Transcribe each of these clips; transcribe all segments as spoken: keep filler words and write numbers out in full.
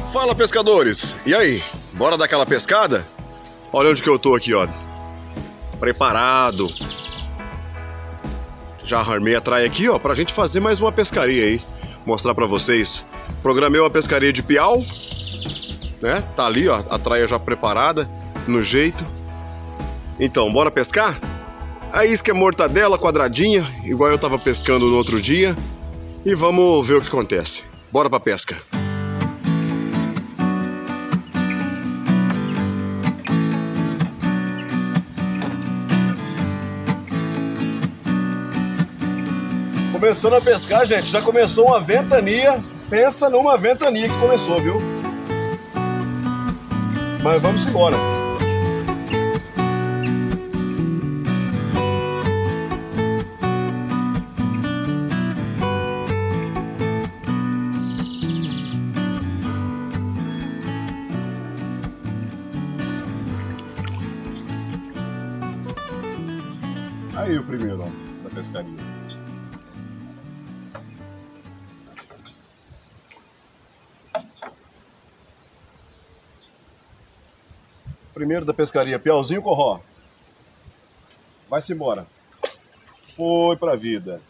Fala, pescadores! E aí, bora dar aquela pescada? Olha onde que eu tô aqui, ó. Preparado. Já armei a traia aqui, ó, pra gente fazer mais uma pescaria aí. Mostrar pra vocês. Programei uma pescaria de piau, né? Tá ali, ó, a traia já preparada, no jeito. Então, bora pescar? A isca é mortadela quadradinha, igual eu tava pescando no outro dia. E vamos ver o que acontece. Bora pra pesca. Começando a pescar, gente, já começou uma ventania. Pensa numa ventania que começou, viu? Mas vamos embora. Aí o primeiro, ó, da pescaria. Primeiro da pescaria, piauzinho corró. Vai-se embora. Foi pra vida.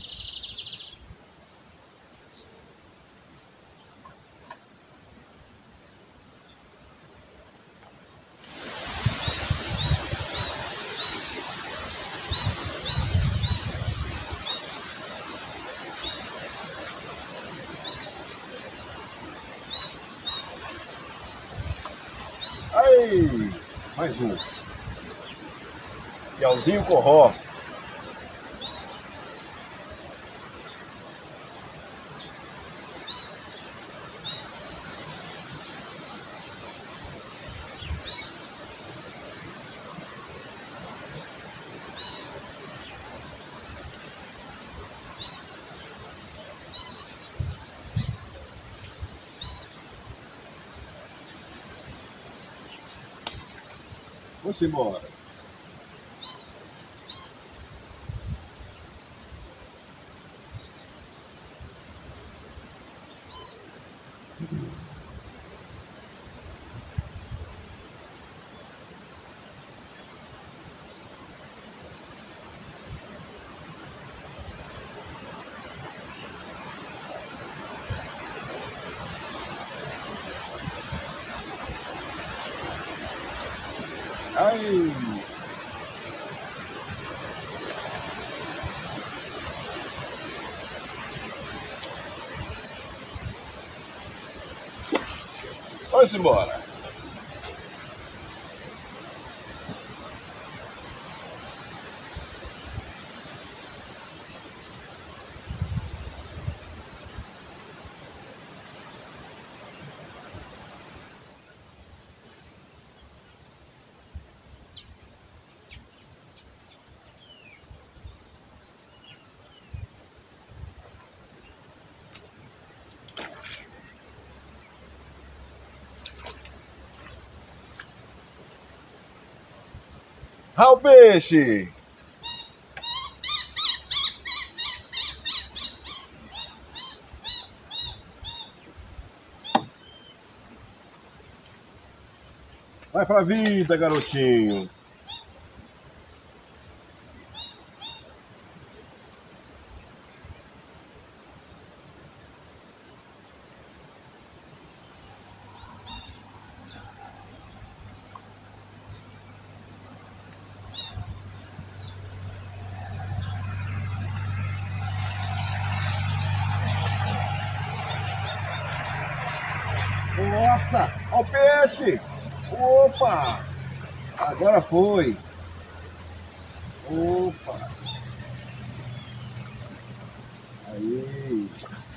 Aí, mais um. Piauzinho corró. Vamos embora. Aí. Vamos embora. Ah, o peixe! Vai pra vida, garotinho! Nossa, olha o peixe! Opa! Agora foi! Opa! Aí!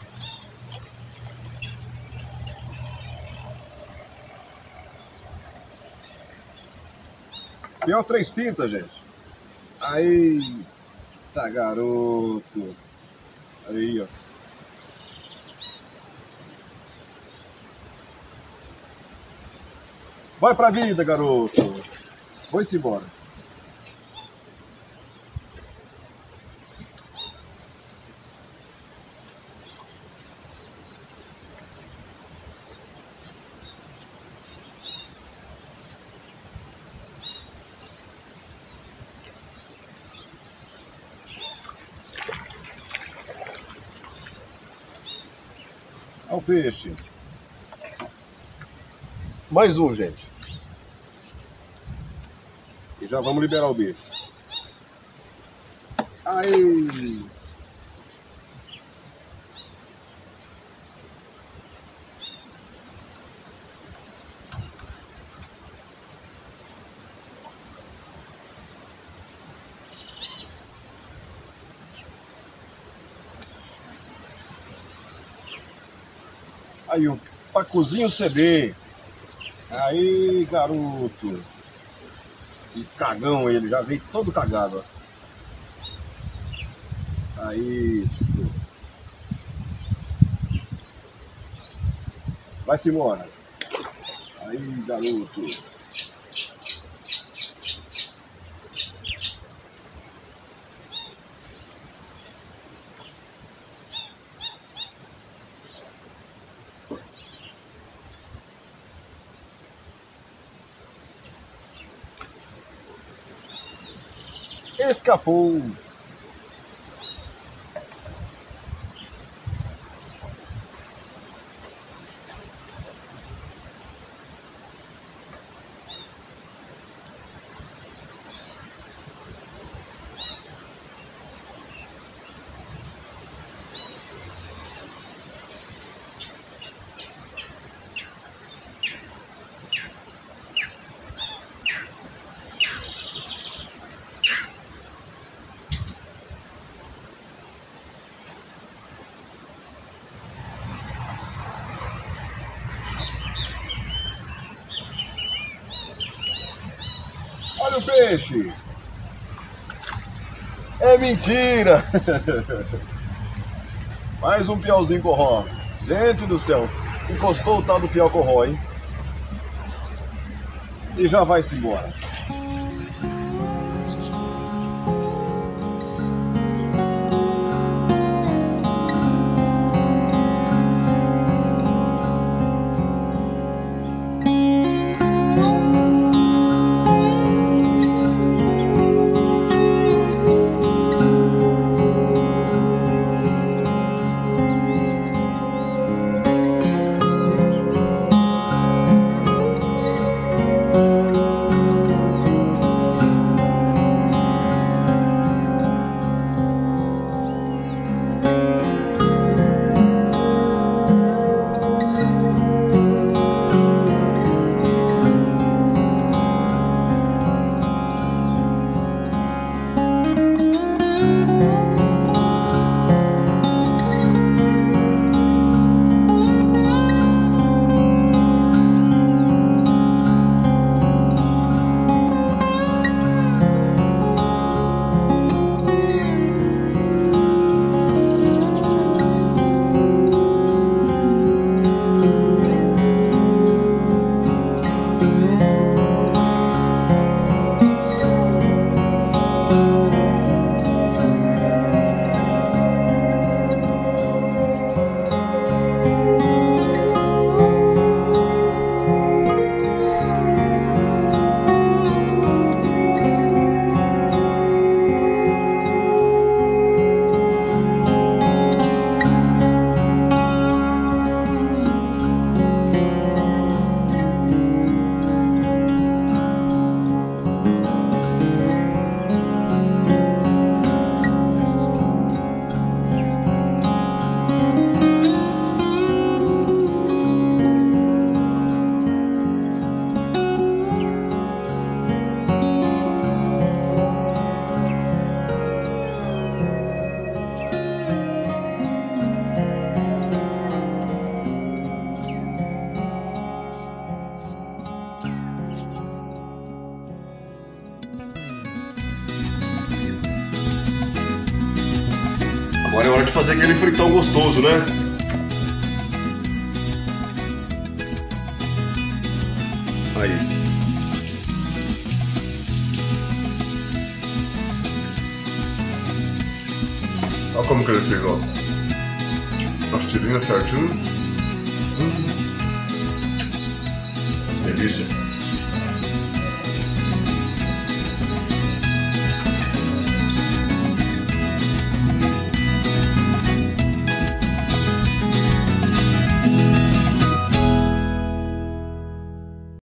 Piau três pintas, gente! Aí! Tá, garoto! Aí, ó! Vai pra vida, garoto! Vou-se embora. Olha o peixe. Mais um, gente. E já vamos liberar o bicho. Aí. Aí o pacuzinho C B. Aí, garoto. Que cagão ele, já veio todo cagado, ó. Aí, isso. Vai-se embora. Aí, garoto. Escapou. Olha o peixe! É mentira! Mais um piauzinho corró. Gente do céu, encostou o tal do piau corró, hein? E já vai-se embora. Agora é hora de fazer aquele fritão gostoso, né? Aí. Olha como que ele fez, ó. As tirinhas certinho. Hum. Delícia.